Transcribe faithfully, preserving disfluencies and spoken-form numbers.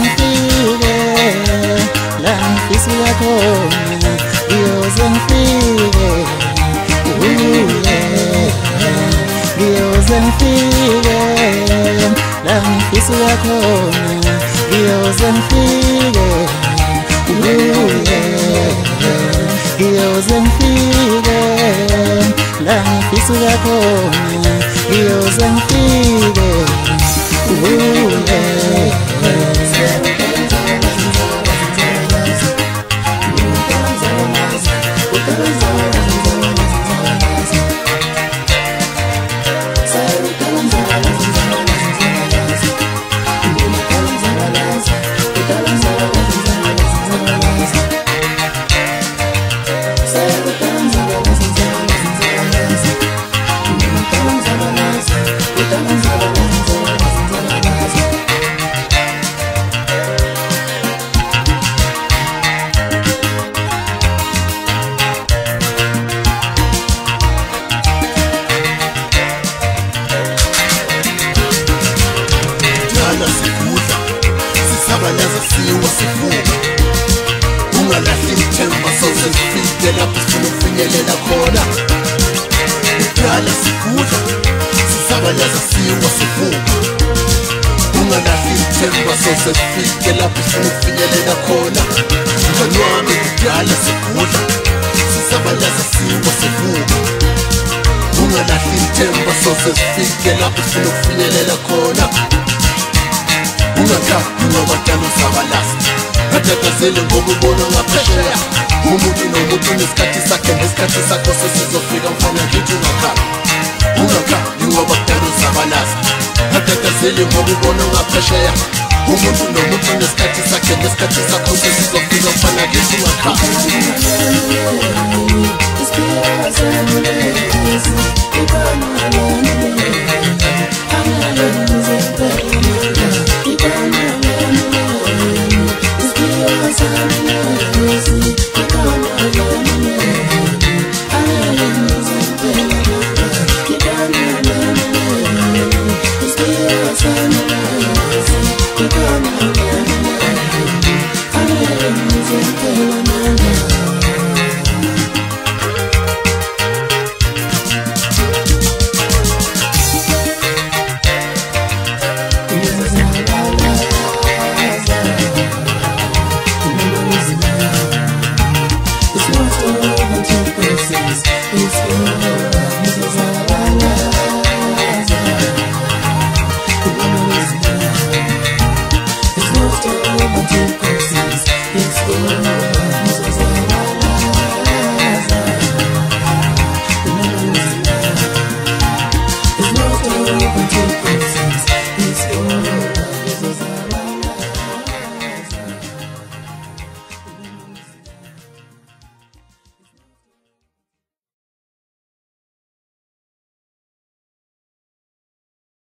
ngifike la ngifisa yakhona ngiyoze ngifike uye ngiyoze ngifike la ngifisa yakhona ngiyoze ngifike uye ngiyoze ngifike la ngifisa yakhona ngiyoze ngifike uye Sabalaza siwa sivuka ungalahli ithemba soze sifike lapho sifuna ukufinyelela khona udala sigudla sisabalaza siwa sivuka ungalahli ithemba soze sifike lapho sifuna ukufinyelela khona mngani wami udala sigudla sisabalaza siwa sivuka ungalahli ithemba soze sifike lapho sifuna ukufinyelela khona ungaka ungabatana usabalaza atatazele ngoba ubona ngaphesheya umuntu nomuntu nesikhathi sakhe nesikhathi sakho sesizofika mfana ngithi ungakhala ungaka ungabatana usabalaza atatazele ngoba ubona ngaphesheya umuntu nomuntu